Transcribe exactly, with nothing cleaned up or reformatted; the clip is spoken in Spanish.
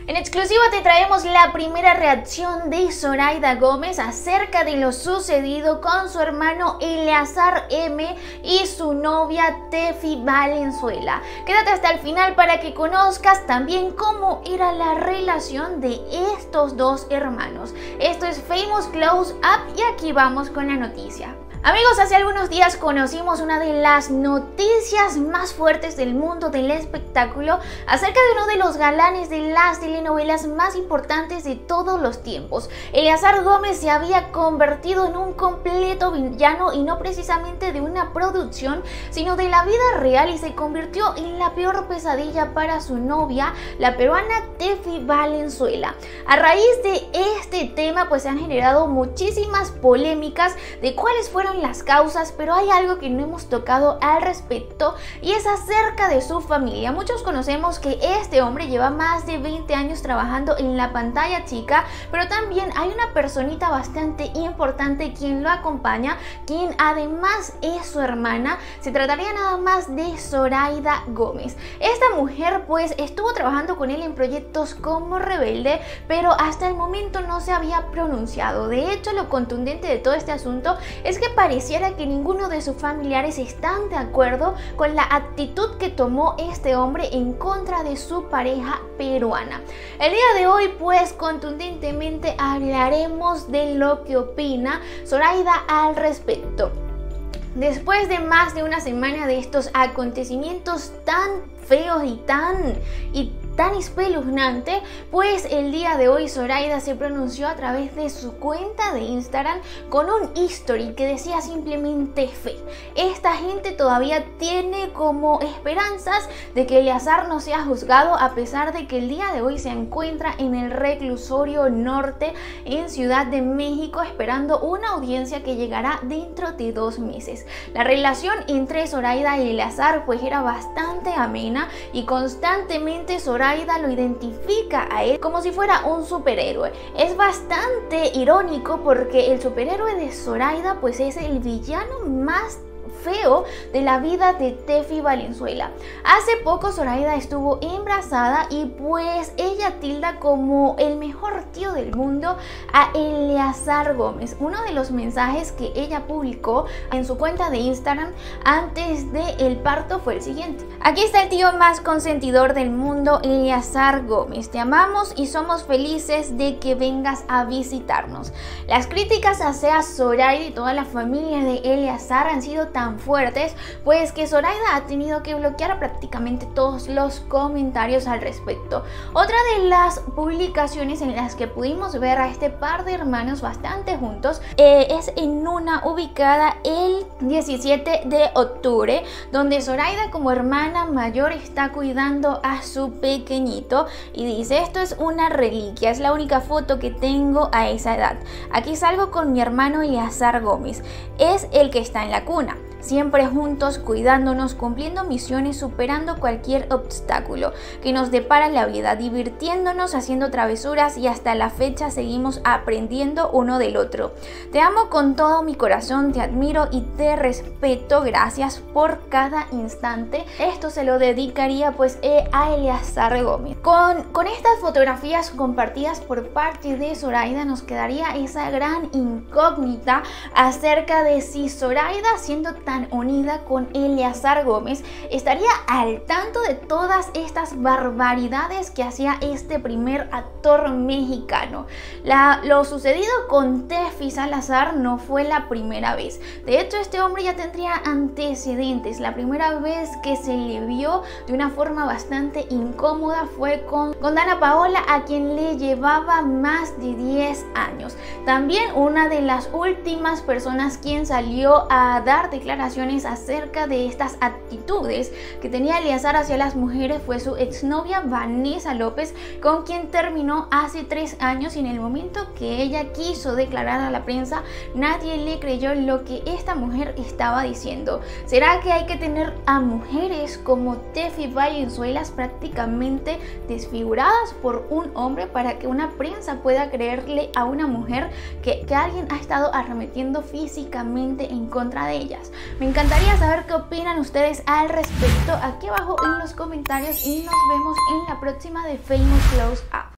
En exclusiva te traemos la primera reacción de Zoraida Gómez acerca de lo sucedido con su hermano Eleazar M y su novia Tefi Valenzuela. Quédate hasta el final para que conozcas también cómo era la relación de estos dos hermanos. Esto es Famous Close Up y aquí vamos con la noticia. Amigos, hace algunos días conocimos una de las noticias más fuertes del mundo del espectáculo acerca de uno de los galanes de las telenovelas más importantes de todos los tiempos. Eleazar Gómez se había convertido en un completo villano y no precisamente de una producción, sino de la vida real, y se convirtió en la peor pesadilla para su novia, la peruana Tefi Valenzuela. A raíz de este tema pues se han generado muchísimas polémicas de cuáles fueron las causas, pero hay algo que no hemos tocado al respecto y es acerca de su familia. Muchos conocemos que este hombre lleva más de veinte años trabajando en la pantalla chica, pero también hay una personita bastante importante quien lo acompaña, quien además es su hermana. Se trataría nada más de Zoraida Gómez. Esta mujer pues estuvo trabajando con él en proyectos como Rebelde, pero hasta el momento no se había pronunciado. De hecho, lo contundente de todo este asunto es que pareciera que ninguno de sus familiares están de acuerdo con la actitud que tomó este hombre en contra de su pareja peruana. El día de hoy pues contundentemente hablaremos de lo que opina Zoraida al respecto. Después de más de una semana de estos acontecimientos tan feos y tan y tan espeluznante, pues el día de hoy Zoraida se pronunció a través de su cuenta de Instagram con un history que decía simplemente fe. Esta gente todavía tiene como esperanzas de que Eleazar no sea juzgado, a pesar de que el día de hoy se encuentra en el reclusorio norte en Ciudad de México esperando una audiencia que llegará dentro de dos meses. La relación entre Zoraida y Eleazar pues era bastante amena y constantemente Zoraida lo identifica a él como si fuera un superhéroe. Es bastante irónico porque el superhéroe de Zoraida pues es el villano más feo de la vida de Tefi Valenzuela. Hace poco Zoraida estuvo embarazada y pues ella tilda como el mejor tío del mundo a Eleazar Gómez. Uno de los mensajes que ella publicó en su cuenta de Instagram antes del parto fue el siguiente: aquí está el tío más consentidor del mundo, Eleazar Gómez. Te amamos y somos felices de que vengas a visitarnos. Las críticas hacia Zoraida y toda la familia de Eleazar han sido tan fuertes pues que Zoraida ha tenido que bloquear prácticamente todos los comentarios al respecto. Otra de las publicaciones en las que pudimos ver a este par de hermanos bastante juntos eh, es en una ubicada el diecisiete de octubre, donde Zoraida como hermana mayor está cuidando a su pequeñito y dice: esto es una reliquia, es la única foto que tengo a esa edad. Aquí salgo con mi hermano Eleazar Gómez, es el que está en la cuna. Siempre juntos, cuidándonos, cumpliendo misiones, superando cualquier obstáculo que nos depara la vida, divirtiéndonos, haciendo travesuras y hasta la fecha seguimos aprendiendo uno del otro. Te amo con todo mi corazón, te admiro y te respeto. Gracias por cada instante. Esto se lo dedicaría pues eh, a Eleazar Gómez. Con, con estas fotografías compartidas por parte de Zoraida nos quedaría esa gran incógnita acerca de si Zoraida, siendo tan tan unida con Eleazar Gómez, estaría al tanto de todas estas barbaridades que hacía este primer actor mexicano. La, lo sucedido con Tefi Salazar no fue la primera vez. De hecho, este hombre ya tendría antecedentes. La primera vez que se le vio de una forma bastante incómoda fue con, con Dana Paola, a quien le llevaba más de diez años. También una de las últimas personas quien salió a dar declaraciones acerca de estas actitudes que tenía Eleazar hacia las mujeres fue su exnovia Vanessa López, con quien terminó hace tres años, y en el momento que ella quiso declarar a la prensa nadie le creyó lo que esta mujer estaba diciendo. ¿Será que hay que tener a mujeres como Tefi Valenzuela prácticamente desfiguradas por un hombre para que una prensa pueda creerle a una mujer que, que alguien ha estado arremetiendo físicamente en contra de ellas? Me encantaría saber qué opinan ustedes al respecto aquí abajo en los comentarios y nos vemos en la próxima de Famous Close Up.